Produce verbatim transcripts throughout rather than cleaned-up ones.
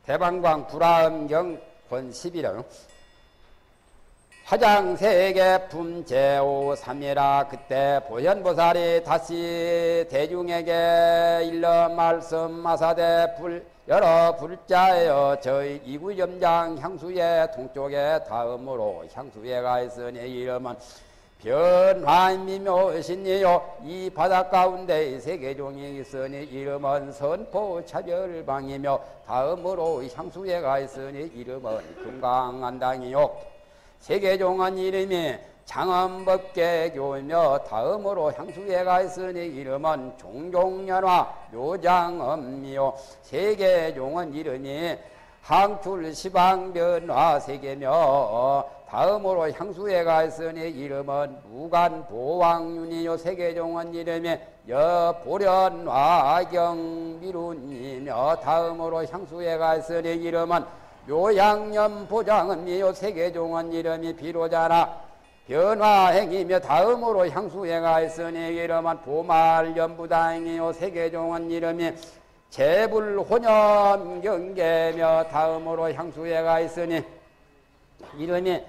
대방광 불화음경 권십일형 화장세계 품제오 삼이라. 그때 보현보살이 다시 대중에게 일러 말씀하사대 불 여러 불자여 저희 이구점장 향수의 동쪽에 다음으로 향수에가 있으니 이름은 변화미묘신이요 이 바닷 가운데 세계종이 있으니 이름은 선포차별방이며 다음으로 향수에가 있으니 이름은 금강안당이요 세계종은 이름이 장엄법계교이며 다음으로 향수에가 있으니 이름은 종종연화 묘장엄이요 세계종은 이름이 항출시방변화 세계며 다음으로 향수에가 있으니 이름은 무간보왕윤이요 세계종은 이름이 여보련화경미룬이며 다음으로 향수에가 있으니 이름은 묘양념보장음이요 세계종은 이름이 비로자나 변화행이며 다음으로 향수에가 있으니 이름은 보말연부다행이요 세계종은 이름이 재불혼염경계며 다음으로 향수에가 있으니 이름이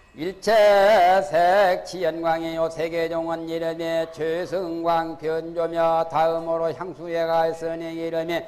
일체색치연광이요 세계종은 이름이 최승광변조며 다음으로 향수에가 있으니 이름이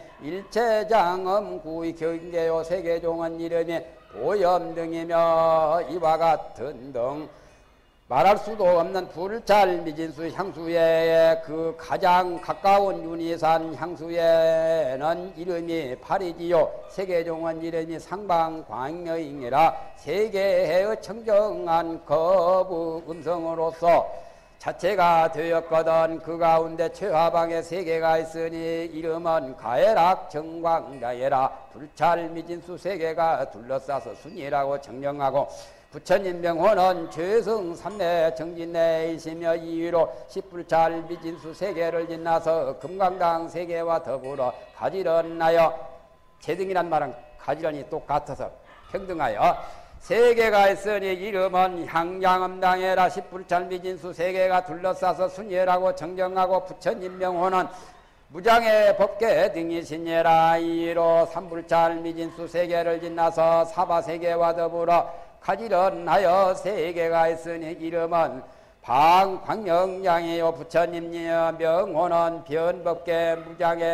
일체장엄구경계요 세계종은 이름이 보염등이며 이와 같은 등 말할 수도 없는 불찰미진수 향수에 그 가장 가까운 윤희산 향수에는 이름이 팔이지요 세계종은 이름이 상방광여인이라 세계의 청정한 거부 음성으로서 자체가 되었거든. 그 가운데 최하방에 세 개가 있으니 이름은 가해락 정광자해라. 불찰미진수 세 개가 둘러싸서 순이라고 정령하고 부처님 명호는 최승 삼매 정진내이시며 이위로 십불찰미진수 세 개를 지나서 금강당 세 개와 더불어 가지런하여 제등이란 말은 가지런히 똑같아서 평등하여 세 개가 있으니 이름은 향장엄당해라. 십불찰미진수 세 개가 둘러싸서 순예라고 정정하고 부처님 명호는 무장의 법계 등이시니라. 이로 삼불찰미진수 세 개를 지나서 사바 세 개와 더불어 가지런하여 세 개가 있으니 이름은 방광명장이요 부처님 명호는 변법계 무장의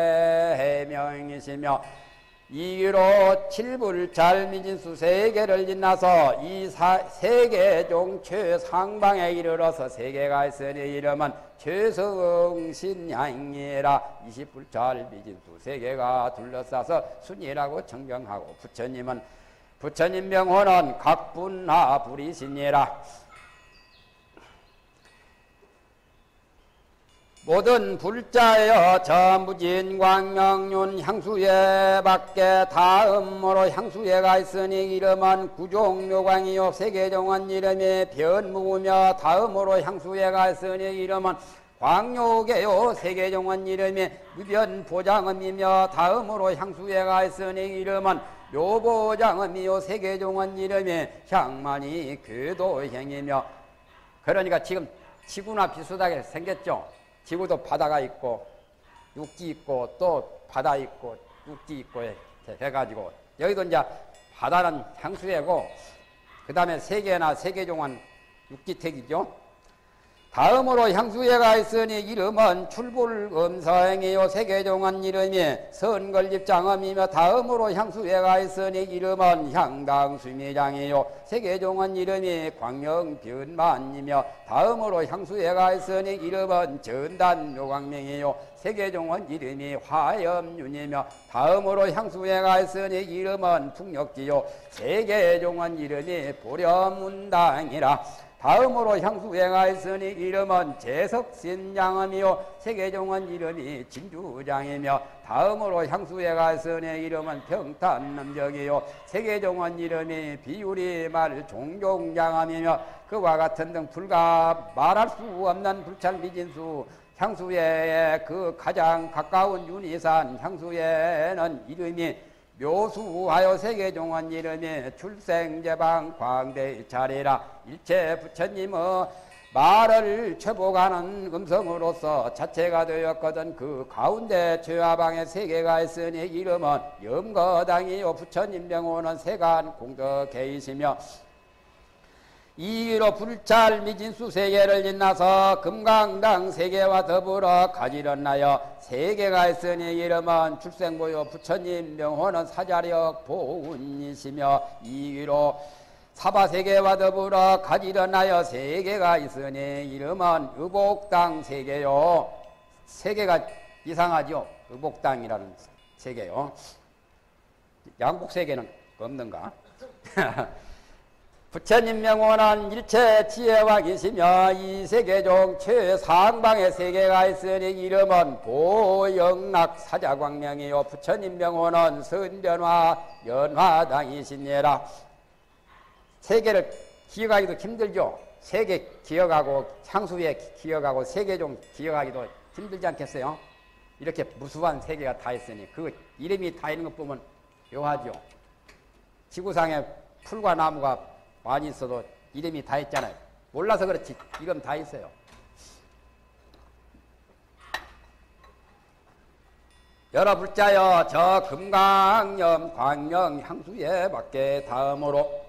해명이시며 이유로 칠불찰미진수 세 개를 지나서 이 세 개 중 최상방에 이르러서 세 개가 있으니 이름은 최성신향이라. 이십불찰미진수 세 개가 둘러싸서 순이라고 정정하고 부처님은 부처님 명호는 각분하 불이시니라. 모든 불자여 전부진광명륜 향수예 밖에 다음으로 향수예가 있으니 이름은 구종묘광이요 세계종은 이름이 변무며 다음으로 향수예가 있으니 이름은 광묘계요 세계종은 이름이 무변보장음이며 다음으로 향수예가 있으니 이름은 묘보장음이요 세계종은 이름이 향만이 궤도행이며. 그러니까 지금 지구나 비슷하게 생겼죠. 지구도 바다가 있고 육지 있고 또 바다 있고 육지 있고 해가지고 여기도 이제 바다는 향수예고 그 다음에 세계나 세계종은 육지택이죠. 다음으로 향수예가 있으니 이름은 출불음서행이요 세계종은 이름이 선걸립장엄이며 다음으로 향수예가 있으니 이름은 향당수미장이요 세계종은 이름이 광명변만이며 다음으로 향수예가 있으니 이름은 전단묘광명이요 세계종은 이름이 화염윤이며 다음으로 향수예가 있으니 이름은 풍력지요 세계종은 이름이 보렴문당이라. 다음으로 향수예가 있으니 이름은 제석신장음이요 세계종은 이름이 진주장이며 다음으로 향수예가 있으니 이름은 평탄남정이요 세계종은 이름이 비유리말 종종장음이며 그와 같은 등 불가 말할 수 없는 불찰미진수 향수예의 그 가장 가까운 윤희산 향수예는 이름이 묘수하여 세계종은 이름이 출생제방 광대차리라. 일체 부처님의 말을 최복하는 음성으로서 자체가 되었거든. 그 가운데 최하방에 세 개가 있으니 이름은 염거당이요 부처님 명호는 세간 공덕계이시며 이위로 불찰 미진수 세 개를 인나서 금강당 세 개와 더불어 가지런하여 세 개가 있으니 이름은 출생보요 부처님 명호는 사자력 보운이시며 이위로 사바 세 개와 더불어 가지런하여 세 개가 있으니 이름은 의복당 세 개요. 세 개가 이상하죠. 의복당이라는 세 개요. 양복 세 개는 없는가? 부처님 명호는 일체 지혜왕이시며 이 세계중 최상방에 세 개가 있으니 이름은 보영락 사자광명이요 부처님 명호는 선변화 연화당이시니라. 세 개를 기억하기도 힘들죠. 세 개 기억하고 향수에 기억하고 세 개 중 기억하기도 힘들지 않겠어요? 이렇게 무수한 세 개가 다 있으니 그 이름이 다 있는 것 보면 묘하죠. 지구상에 풀과 나무가 많이 있어도 이름이 다 있잖아요. 몰라서 그렇지 이름 다 있어요. 여러 불자여 저 금강염 광명 향수에 밖에 다음으로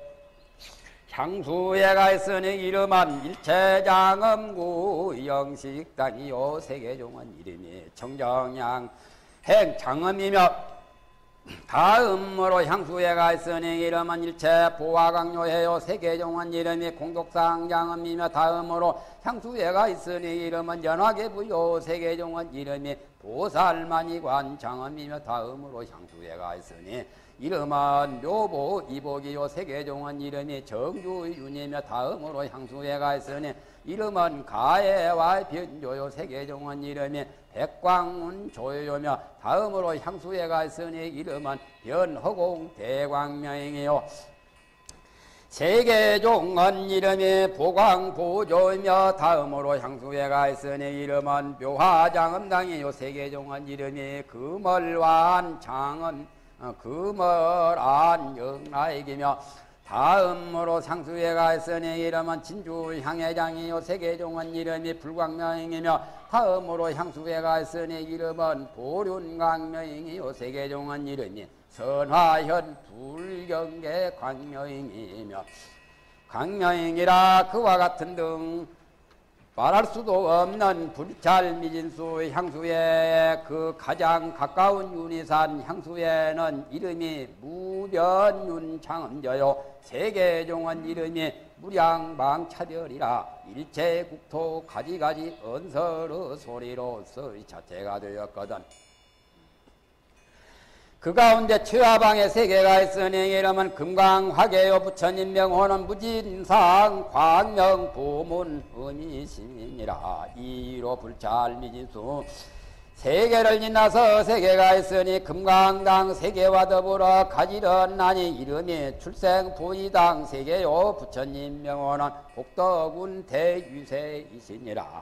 향수에가 있으니 이름은 일체장엄구 영식당이요 세계종은 이름이 정정양 행장엄이며 다음으로 향수에가 있으니 이름은 일체 보화강요해요 세계종은 이름이 공독상장엄이며 다음으로 향수에가 있으니 이름은 연화계부요 세계종은 이름이 보살만이관 장엄이며 다음으로 향수에가 있으니 이름은 묘보 이복이요 세계종은 이름이 정주윤이며 다음으로 향수에가 있으니 이름은 가해와 변조요 세계종은 이름이 백광운 조요며 다음으로 향수에가 있으니 이름은 변허공 대광명이요 세계종은 이름이 보광보조이며 다음으로 향수에가 있으니 이름은 묘화장엄당이요 세계종은 이름이 금월완 장엄 어, 금월안 영라이기며 다음으로 향수에가 있으니 이름은 진주향해장이요 세계종은 이름이 불광명이며 다음으로 향수에가 있으니 이름은 보륜광명이요 세계종은 이름이 선화현 불경계 광명이며 광명이라 그와 같은 등 말할 수도 없는 불찰미진수 향수에 그 가장 가까운 윤이산 향수에는 이름이 무변윤창음저요 세계종은 이름이 무량방차별이라 일체국토 가지가지 언설의 소리로서 자체가 되었거든. 그 가운데 최하방에 세 개가 있으니 이름은 금강화계요 부처님 명호는 무진상 광명 보문 은이심이니라. 이로 불찰미진수 세 개를 인나서 세 개가 있으니 금강당 세 개와 더불어 가지런나니 이름이 출생부의당 세 개요 부처님 명호는 복덕운 대유세이시니라.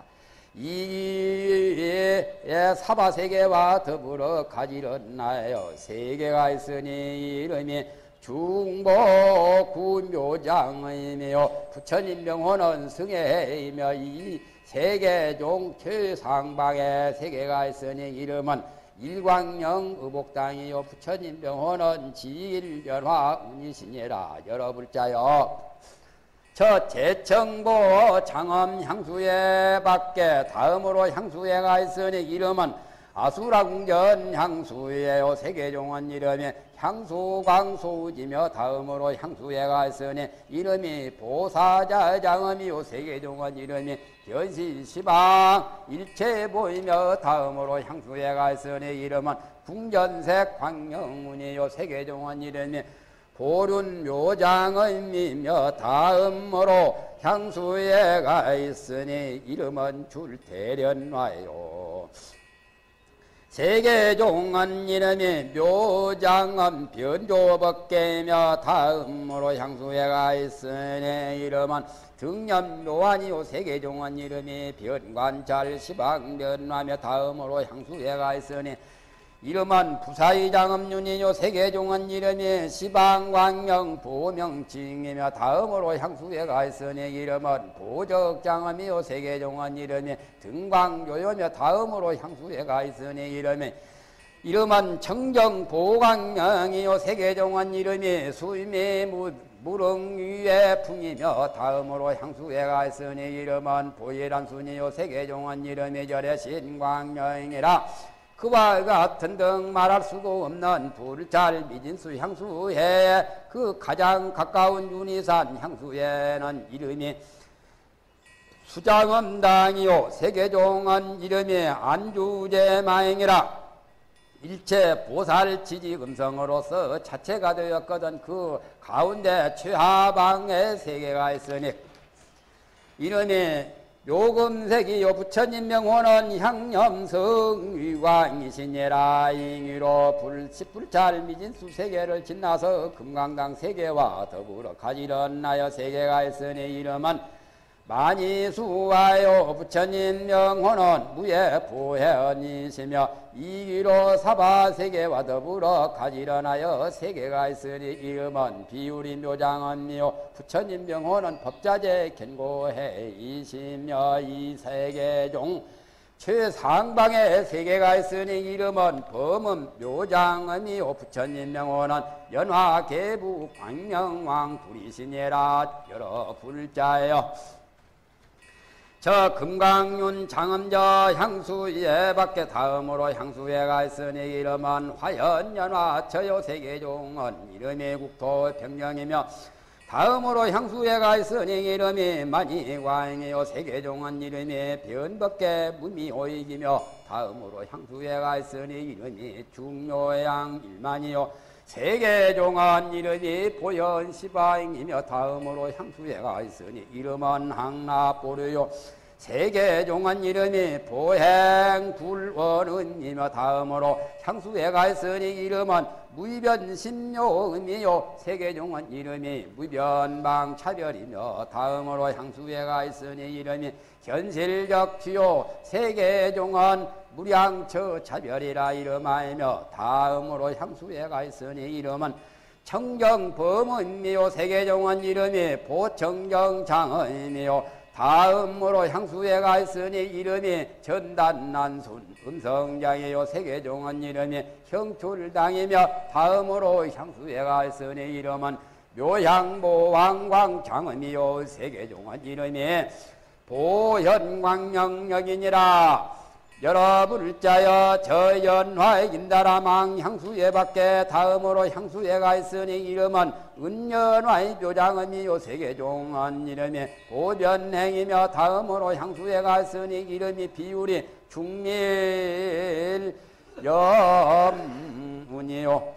이 사바 세 개와 더불어 가지런나요 세 개가 있으니 이름이 중보 구묘장이며 부처님 명호는 승혜이며 이 세계종 최상방에 세 개가 있으니 이름은 일광영 의복당이요 부처님 명호는 지일변화 운이시니라. 여러 불자여 저 제청보 장엄 향수에 밖에 다음으로 향수에가 있으니 이름은 아수라궁전 향수에요 세계종은 이름이 향수광소지며 다음으로 향수에가 있으니 이름이 보사자 장엄이요 세계종은 이름이 변시시방 일체보이며 다음으로 향수에가 있으니 이름은 궁전색 광명문이요 세계종은 이름이 보륜묘장의미며 다음으로 향수에가 있으니 이름은 줄대련화요 세계종은 이름이 묘장은 변조법계며 다음으로 향수에가 있으니 이름은 등념묘환이요 세계종은 이름이 변관잘 시방변화며 다음으로 향수에가 있으니 이름은 부사의장음윤이요 세계종은 이름이 시방광명 보명징이며 다음으로 향수에 가 있으니 이름은 보적장음이요 세계종은 이름이 등광교요며 다음으로 향수에 가 있으니 이름이 이름은 청정보광명이요 세계종은 이름이 수임이 무릉위의 풍이며 다음으로 향수에 가 있으니 이름은 보일한순이요 세계종은 이름이 절의 신광명이라 그와 같은 등 말할 수도 없는 불잘 미진수 향수에 그 가장 가까운 윤희산 향수에는 이름이 수장엄당이요 세계종은 이름이 안주제마행이라 일체 보살지지금성으로서 자체가 되었거든 그 가운데 최하방에 세계가 있으니 이름이 요금색이요 부처님 명호는 향념성 위광이시니라 잉유로 불십불찰 미진수 세계를 지나서 금강당 세계와 더불어 가지런하여 세계가 있으니 이름은 만이수와요 부처님 명호는 무예 보혜언이시며 이기로 사바세계와 더불어 가지런하여 세계가 있으니 이름은 비유리 묘장언니요 부처님 명호는 법자재 견고해이시며 이 세계종 최상방에 세계가 있으니 이름은 범음 묘장언니요 부처님 명호는 연화계부 광명왕 불이시니라 여러 불자예요. 저 금강윤 장엄저 향수예 밖에 다음으로 향수예가 있으니 이름은 화연연화 저요 세계종은 이름이 국토 평령이며 다음으로 향수예가 있으니 이름이 만이광이요 세계종은 이름이 변밖에 무미오익이며 다음으로 향수예가 있으니 이름이 중요양 일만이요 세계종은 이름이 보현시바잉이며 다음으로 향수예가 있으니 이름은 항납보류요 세계종은 이름이 보행불원은이며 다음으로 향수예가 있으니 이름은 무변신묘음이요 세계종은 이름이 무변방차별이며 다음으로 향수예가 있으니 이름이 현실적 주요 세계종은 무량처차별이라 이름하이며 다음으로 향수예가 있으니 이름은 청정범음이요 세계종은 이름이 보청정장음이요 다음으로 향수예가 있으니 이름이 전단난순 음성장이요 세계종은 이름이 형출당이며 다음으로 향수예가 있으니 이름은 묘향보왕광장음이요 세계종은 이름이 보현광명력이니라 여러 불자여 저 연화의 인다라망 향수예 밖에 다음으로 향수예가 있으니 이름은 은연화의 묘장음이요 세계종은 이름이 보변행이며 다음으로 향수예가 있으니 이름이 비율이 중밀염운이요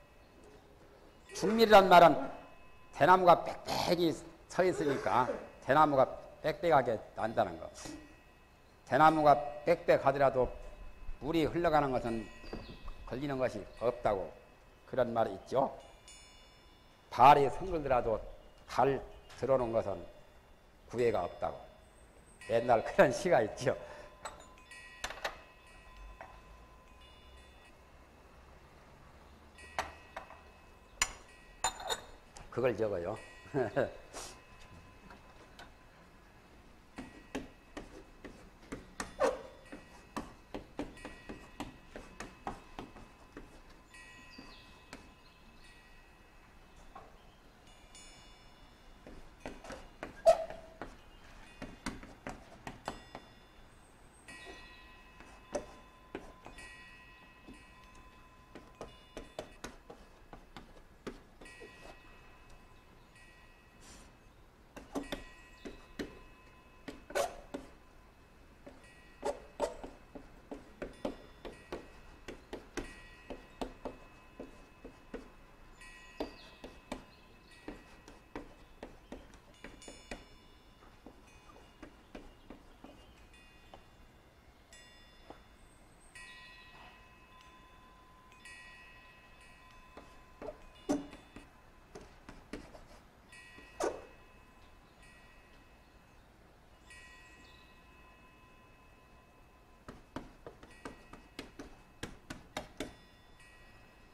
중밀이란 말은 대나무가 빽빽이 서 있으니까 대나무가 빽빽하게 난다는 거. 대나무가 빽빽하더라도 물이 흘러가는 것은 걸리는 것이 없다고 그런 말이 있죠. 발이 성글더라도 발 들어오는 것은 구애가 없다고 옛날 그런 시가 있죠. 그걸 적어요.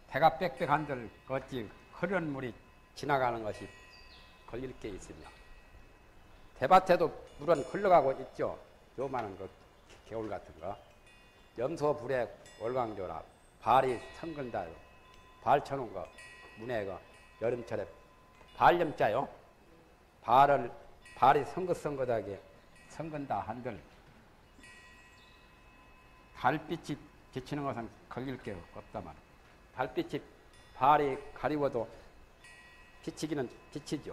대가 빽빽한들 어찌 흐르는 물이 지나가는 것이 걸릴 게 있으며 대밭에도 물은 흘러가고 있죠. 요만한 그 개울 같은 거. 염소 불에 월광조라 발이 성근다. 발 쳐놓은 거 문에 그 여름철에 발염자요. 발을 발이 성긋성긋하게 성근다 한들 달빛이 비치는 것은 걸릴 게 없다만 달빛이 발이 가리워도 비치기는 비치죠.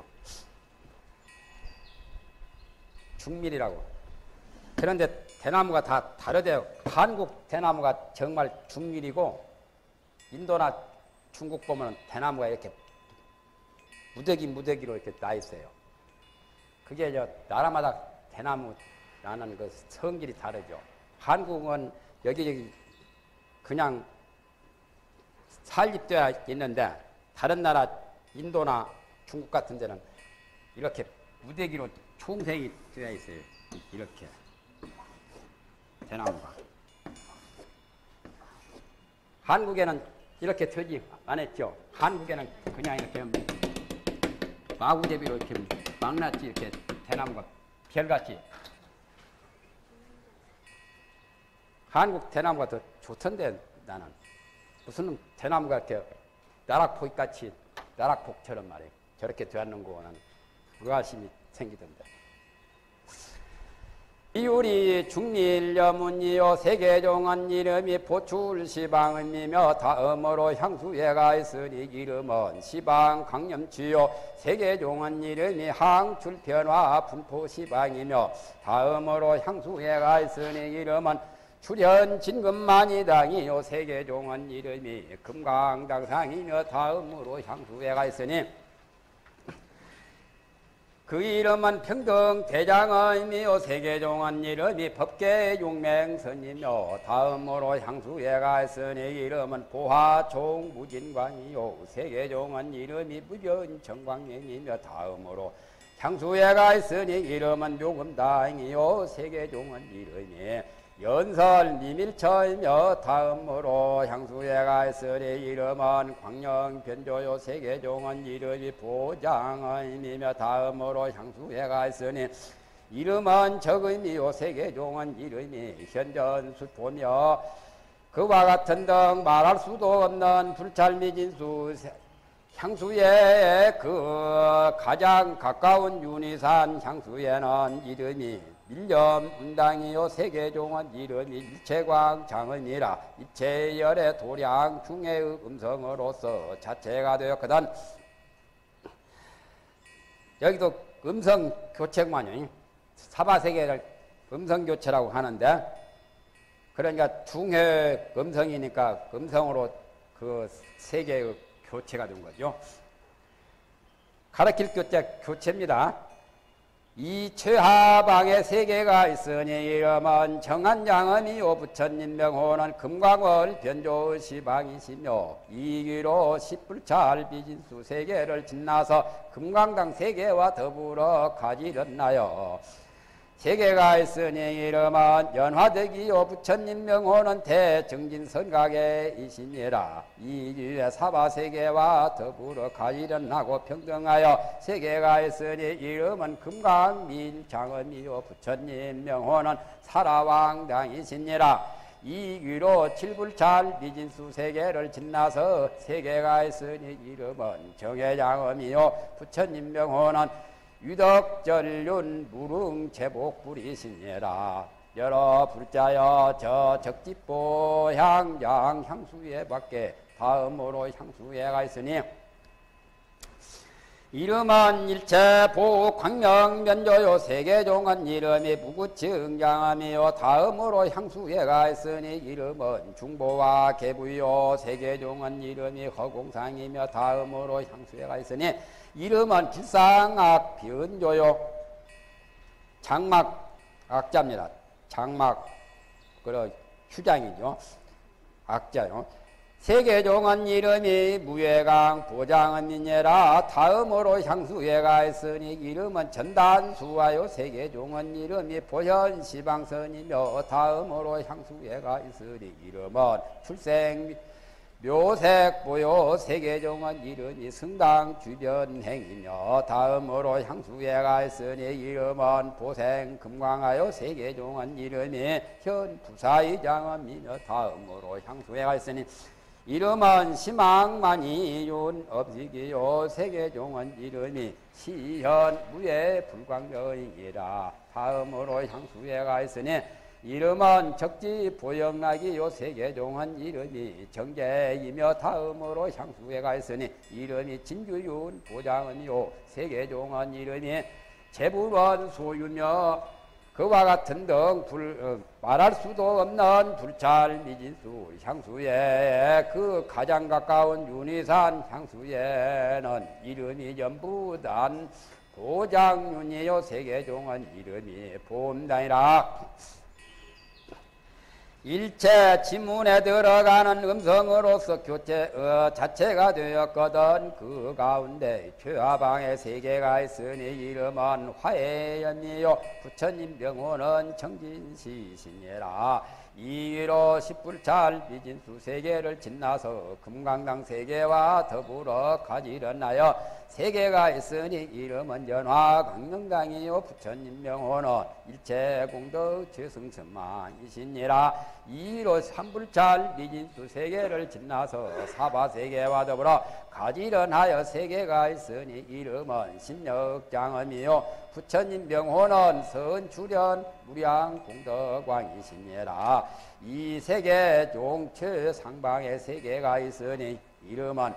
중밀이라고. 그런데 대나무가 다 다르대요. 한국 대나무가 정말 중밀이고 인도나 중국 보면 대나무가 이렇게 무더기 무더기로 이렇게 나 있어요. 그게 저 나라마다 대나무 나는 그 성질이 다르죠. 한국은 여기저기 그냥 살립되어 있는데 다른 나라 인도나 중국 같은 데는 이렇게 무더기로 총생이 되어 있어요. 이렇게 대나무가. 한국에는 이렇게 되지 않았죠. 한국에는 그냥 이렇게 마구제비로 이렇게 막났지. 이렇게 대나무가 별같이. 한국 대나무가 더 좋던데 나는. 무슨 대나무가 이렇게 나락폭같이 나락폭처럼 말이에요. 저렇게 되었는 거는 의아심이 생기던데. 이우리 중밀여문이요 세계종은 이름이 보출시방음이며 다음으로 향수에가 있으니 이름은 시방강념주요 세계종은 이름이 항출변화 분포시방이며 다음으로 향수에가 있으니 이름은 출현진금만이당이요 세계종은 이름이 금강당상이며 다음으로 향수에가 있으니 그 이름은 평등대장의미요 세계종은 이름이 법계용맹선이며 다음으로 향수에가 있으니 이름은 보화종무진광이요 세계종은 이름이 무변정광명이며 다음으로 향수에가 있으니 이름은 묘금당이요 세계종은 이름이 연설미밀처이며 다음으로 향수에가 있으니 이름은 광명변조요 세계종은 이름이 보장의미며 다음으로 향수에가 있으니 이름은 적의미요 세계종은 이름이 현전수포며 그와 같은 등 말할 수도 없는 불찰미진수 향수에 그 가장 가까운 윤희산 향수에는 이름이 밀렴운당이요 세계종은 이름이 일체광 장음이라 일체열의 도량 중의 음성으로서 자체가 되었거든. 여기도 음성 교체만요. 사바세계를 음성 교체라고 하는데 그러니까 중의 음성이니까 음성으로 그 세계의 교체가 된 거죠. 가르칠 교체 교체입니다. 이 최하방에 세계가 있으니 이름은 정한장음이요 부처님 명호는 금광월 변조 시방이시며 이기로 십불찰 비진수 세계를 짓나서 금강당 세계와 더불어 가지렸나요. 세계가 있으니 이름은 연화대기요 부처님 명호는 대정진선각에 이시니라 이 사바세계와 더불어 가지련하고 평등하여 세계가 있으니 이름은 금강밀장음이요 부처님 명호는 살아왕당이시니라 이 귀로 칠불찰 미진수 세계를 짓나서 세계가 있으니 이름은 정해장음이요 부처님 명호는 유덕전륜 무릉제복불이시니라 여러 불자여 저 적집보 향장 향수에 밖에 다음으로 향수에가 있으니 이름은 일체보 광명면조요 세계종은 이름이 무구증장함이요 다음으로 향수에가 있으니 이름은 중보와 계부요 세계종은 이름이 허공상이며 다음으로 향수에가 있으니 이름은 길상악 변조요 장막 악자입니다. 장막 그러 휴장이죠. 악자요. 세계종은 이름이 무예강 보장은이니라 다음으로 향수에가 있으니 이름은 전단수와요 세계종은 이름이 보현시방선이며 다음으로 향수에가 있으니 이름은 출생 묘색 보요 세계종은 이름이 승당 주변 행이며 다음으로 향수에 가 있으니 이름은 보생 금광하여 세계종은 이름이 현 부사의장은 미녀 다음으로 향수에 가 있으니 이름은 시망만이 윤 업식이요 세계종은 이름이 시현 무예 불광여인이라 다음으로 향수에 가 있으니 이름은 적지 보영락이요 세계종은 이름이 정계이며 다음으로 향수에 가 있으니 이름이 진규윤 보장은요 세계종은 이름이 재불원 소유며 그와 같은 등 불, 어, 말할 수도 없는 불찰 미진수 향수에 그 가장 가까운 윤희산 향수에는 이름이 전부단 보장윤이요 세계종은 이름이 보험단이라 일체 지문에 들어가는 음성으로서 교체 어, 자체가 되었거든 그 가운데 최하방에 세 개가 있으니 이름은 화해연이요 부처님 병호는 청진시신이라 이위로 십불찰 비진수 세 개를 짓나서 금강당 세 개와 더불어 가지런하여 세 개가 있으니 이름은 연화 강명당이요 부처님 명호는 일체 공덕 최승천만이시니라 이위로 삼불찰 비진수 세 개를 짓나서 사바 세 개와 더불어 가지런하여 세 개가 있으니 이름은 신력장엄이요 부처님 명호는 선주련 무량 공덕왕이시니라 이 세계 종처 상방에 세 개가 있으니 이름은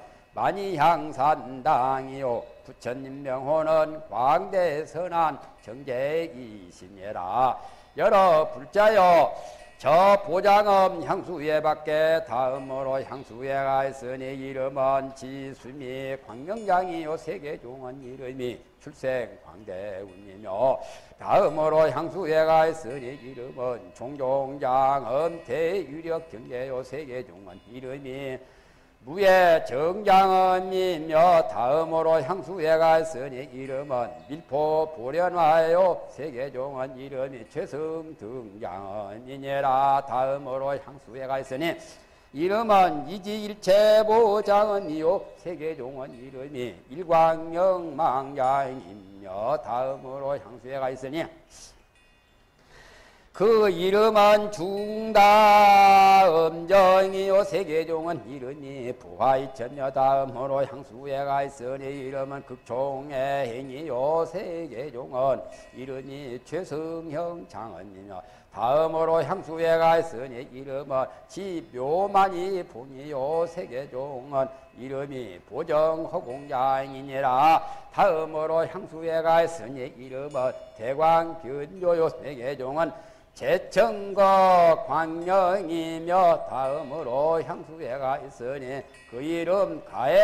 만이향산당이요 부처님 명호는 광대선한 정제이시니라 여러 불자여 저 보장엄 향수에 밖에 다음으로 향수에가 있으니 이름은 지수미 광명장이요 세계종은 이름이 출생 광대운이며 다음으로 향수에가 있으니 이름은 종종장엄 대유력 경계요 세계종은 이름이 무예 정장엄이며 다음으로 향수에가 있으니 이름은 밀포 보련화요 세계종은 이름이 최승등장엄이니라 다음으로 향수에가 있으니 이름은 이지일체보장엄이요 세계종은 이름이 일광영망장이며 다음으로 향수에가 있으니 그 이름은 중다음정이요 세계종은 이름이 부하이천여 다음으로 향수에가 있으니 이름은 극총의 행이요 세계종은 이름이 최승형 장언이며 다음으로 향수에가 있으니 이름은 지묘만이 봉이요 세계종은 이름이 보정허공장이니라 다음으로 향수에가 있으니 이름은 대광변조요 세계종은 제청거 광명이며 다음으로 향수에가 있으니 그 이름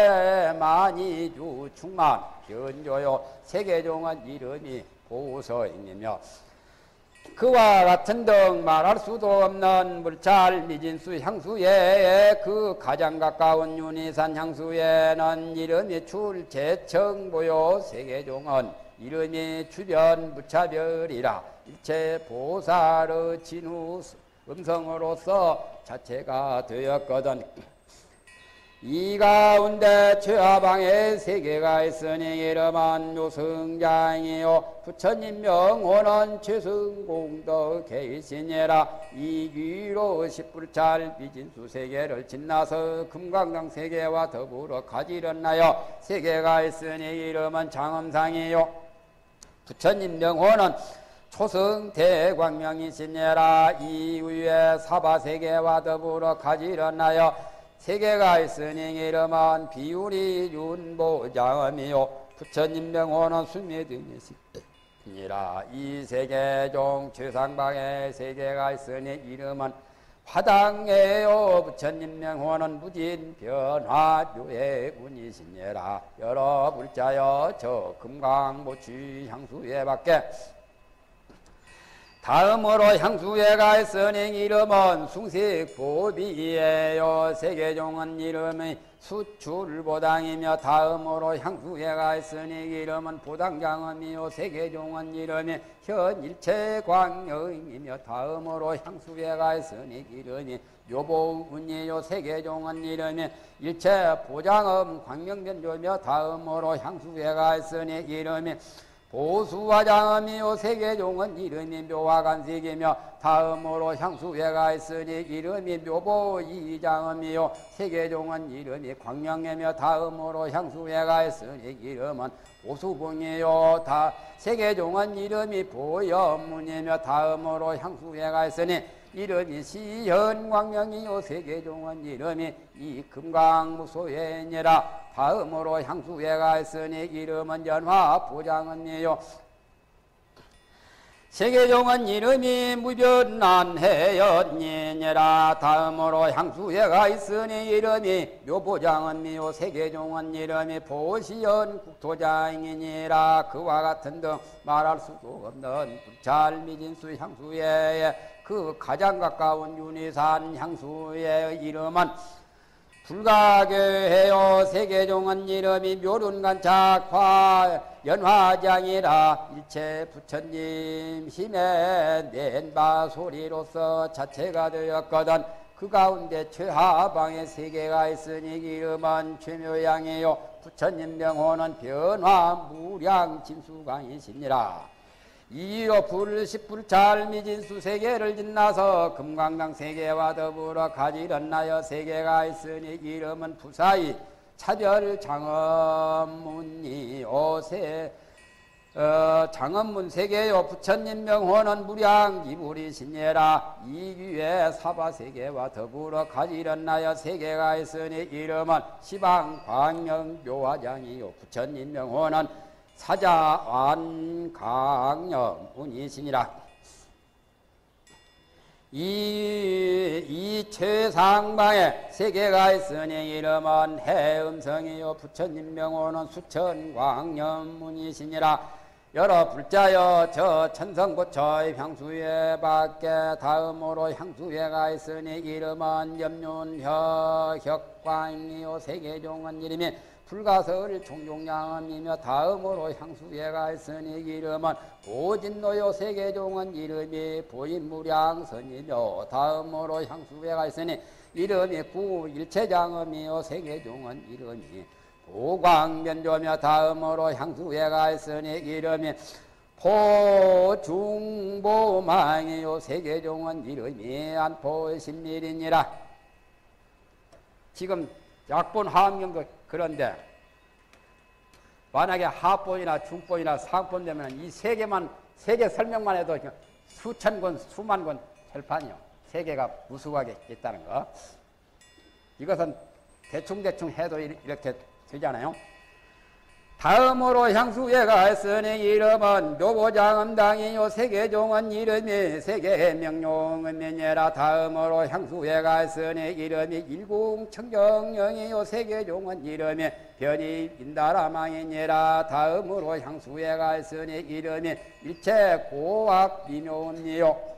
가해만이주 충만 변조요 세계종은 이름이 보서이며 그와 같은 등 말할 수도 없는 물찰 미진수 향수에 그 가장 가까운 윤희산 향수에는 이름이 출제청보요 세계종은 이름이 주변 무차별이라 일체 보살의 진우 음성으로서 자체가 되었거든 이 가운데 최하방에 세 개가 있으니 이름은 요승장이요 부처님 명호는 최승공덕 계시니라 이귀로 십불찰 비진수 세 개를 짓나서 금강당 세 개와 더불어 가지런하여 세 개가 있으니 이름은 장엄상이요 부처님 명호는 초승 대광명이시니라 이위에 사바 세 개와 더불어 가지런하여 세 개가 있으니 이름은 비우리 윤보장엄이요 부처님 명호는 수미등이시니라 이 세계종 최상방에 세 개가 있으니 이름은 화당해요 부처님 명호는 무진 변화묘의 운이시니라 여러 불자여 저 금강모취 향수에 밖에 다음으로 향수에 가 있으니 이름은 숭식보비예요. 세계종은 이름이 수출보당이며 다음으로 향수에 가 있으니 이름은 보당장엄이요. 세계종은 이름이 현일체광영이며 다음으로 향수에 가 있으니 이름이 묘보운이요. 세계종은 이름이 일체보장음 광명변조며 다음으로 향수에 가 있으니 이름이 보수화장음이요. 세계종은 이름이 묘화간색이며 다음으로 향수에 가 있으니 이름이 묘보이장음이요. 세계종은 이름이 광명이며 다음으로 향수에 가 있으니 이름은 보수봉이요. 다 세계종은 이름이 보염문이며 다음으로 향수에 가 있으니 이름이 시현광명이요. 세계종은 이름이 이 금강무소회니라. 다음으로 향수에 가 있으니 이름은 연화보장은이요. 세계종은 이름이 무변난해연니라. 다음으로 향수에 가 있으니 이름이 묘보장은이요. 세계종은 이름이 보시연 국토장이니라. 그와 같은 등 말할 수도 없는 불찰미진수 향수에 그 가장 가까운 윤희산 향수의 이름은 불가교해요. 세계종은 이름이 묘륜간착화 연화장이라. 일체 부처님 힘에 낸바 소리로서 자체가 되었거든. 그 가운데 최하방에 세 개가 있으니 이름은 최묘양이요. 부처님 명호는 변화 무량 진수광이시니라. 이로 불십불찰 미진수 세계를 짓나서 금강강 세계와 더불어 가지런나여 세계가 있으니 이름은 부사이 차별 장엄문이 오세 어, 장엄문 세계요. 부처님 명호는 무량 기불이시니라. 이규의 사바세계와 더불어 가지런나여 세계가 있으니 이름은 시방광명 묘화장이요. 부처님 명호는 사자완강념운이시니라. 이, 이 최상방에 세계가 있으니 이름은 해음성이요. 부처님 명호는 수천광념운이시니라. 여러 불자여 저 천성고처의 향수에 밖에 다음으로 향수에 가 있으니 이름은 염륜혀혁광이요. 세계종은 이름이 불가설 종종량음이며 다음으로 향수에 가 있으니 이름은 보진노요. 세계종은 이름이 보인무량선이며 다음으로 향수에 가 있으니 이름이 구일체장음이요. 세계종은 이름이 보광변조며 다음으로 향수에 가 있으니 이름이 포중보망이요. 세계종은 이름이 안포신밀이니라. 지금 약본 하음경도 그런데 만약에 하본이나 중본이나 상본 되면 이 세 개만 세 개 설명만 해도 수천 권 수만 권 철판이요. 세 개가 무수하게 있다는 거. 이것은 대충대충 해도 이렇게 되잖아요. 다음으로 향수에 가 있으니 이름은 묘보장음당이요. 세계종은 이름이 세계명룡음이니라. 다음으로 향수에 가 있으니 이름이 일궁청정령이요. 세계종은 이름이 변이인다라망이니라. 다음으로 향수에 가 있으니 이름이 일체고학비묘음이요.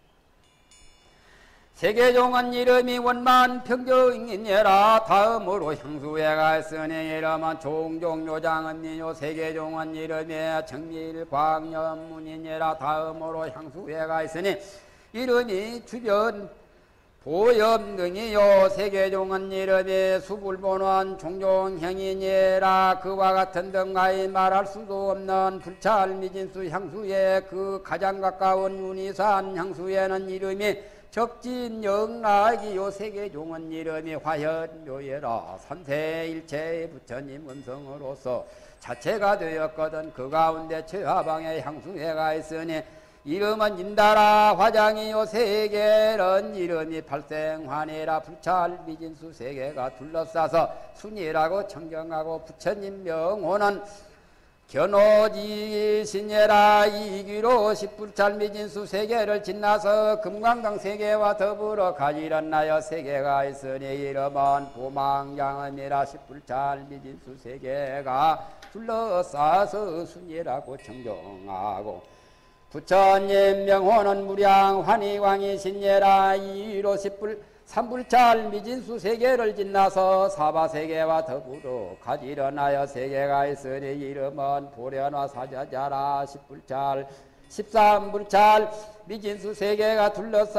세계종은 이름이 원만평정이니라. 다음으로 향수에 가 있으니 이름은 종종묘장은이요. 세계종은 이름이 정밀광념문이니라. 다음으로 향수에 가 있으니 이름이 주변 보염등이요. 세계종은 이름이 수불본원 종종형이니라. 그와 같은 등하이 말할 수도 없는 불찰미진수 향수에 그 가장 가까운 윤희산 향수에는 이름이 적진영락이요. 세계종은 이름이 화현묘예라. 삼세일체의 부처님 음성으로서 자체가 되었거든. 그 가운데 최하방에 향수에 가 있으니 이름은 인다라 화장이요. 세계는 이름이 발생환이라. 불찰미진수 세계가 둘러싸서 순이라고 청정하고 부처님 명호는 견오지신예라. 이기로 십불찰미진수 세계를 짓나서 금강강 세계와 더불어 가지런나여 세계가 있으니 이름은 보망양음이라. 십불찰미진수 세계가 둘러싸서 순이라고 청정하고 부처님 명호는 무량 환희광이 신예라 이로십불 삼불찰 미진수 세계를 짓나서 사바세계와 더불어 가지런하여 세계가 있으니 이름은 보련화 사자자라 십불찰 십삼불찰 미진수 세계가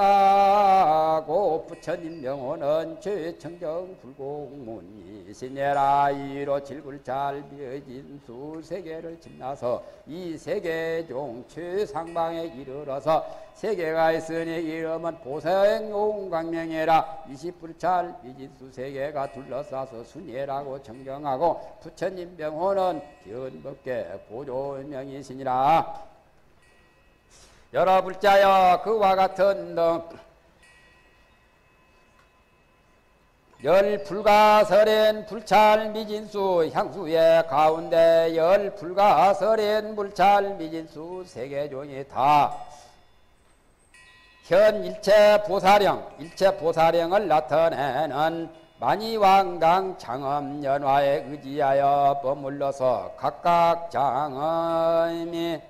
둘러싸고 부처님 명호는 최청정 불공문이시니라 이로 칠불찰 미진수 세계를 짓나서 이 세계종 최상방에 이르러서 세계가 있으니 이름은 보생용광명이라 이십불찰 미진수 세계가 둘러싸서 순예라고 정정하고 부처님 명호는 견법계 보조명이시니라. 여러 불자여 그와 같은 등 열 불가설엔 불찰 미진수 향수의 가운데 열 불가설엔 불찰 미진수 세계종이 다 현 일체 보사령 일체 보사령을 나타내는 만이왕당 장엄 연화에 의지하여 버물러서 각각 장엄이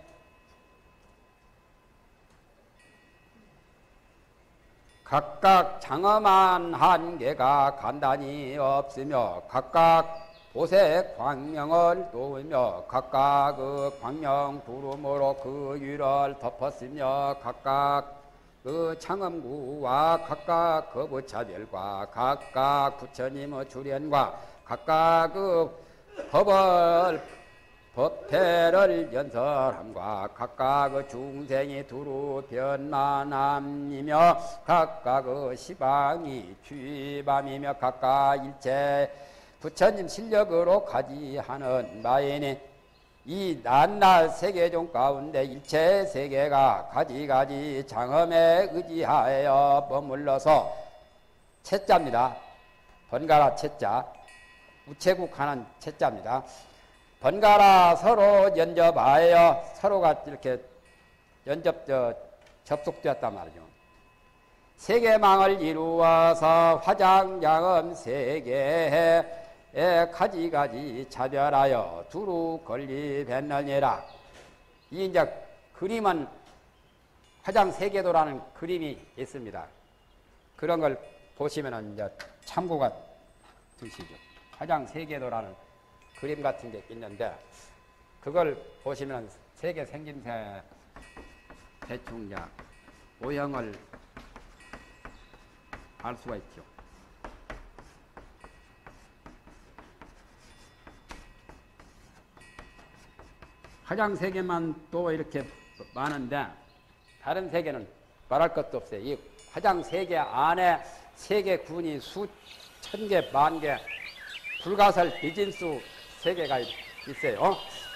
각각 장엄한 한계가 간단히 없으며 각각 보색 광명을 놓으며 각각 그 광명 두름으로 그 위를 덮었으며 각각 그 창엄구와 각각 거부차별과 각각 부처님의 주련과 각각 그 법을 법패를 연설함과 각각 그 중생이 두루 변만함이며 각각 그 시방이 취밤이며 각각 일체 부처님 실력으로 가지하는 바이니 이 낱낱 세계종 가운데 일체 세계가 가지가지 장엄에 의지하여 머물러서 채자입니다. 번갈아 채자 우체국하는 채자입니다. 번갈아 서로 연접하여 서로가 이렇게 연접 저, 접속되었단 말이죠. 세계망을 이루어서 화장장엄 세계에 가지가지 차별하여 두루 건립했느니라. 이 이제 그림은 화장 세계도라는 그림이 있습니다. 그런 걸 보시면은 이제 참고가 되시죠. 화장 세계도라는 그림 같은 게 있는데 그걸 보시면 세계 생김새 대충 이제 모형을 알 수가 있죠. 화장 세계만 또 이렇게 많은데 다른 세계는 말할 것도 없어요. 이 화장 세계 안에 세계 군이 수천 개, 만 개, 불가설 비진수 세계가 있어요.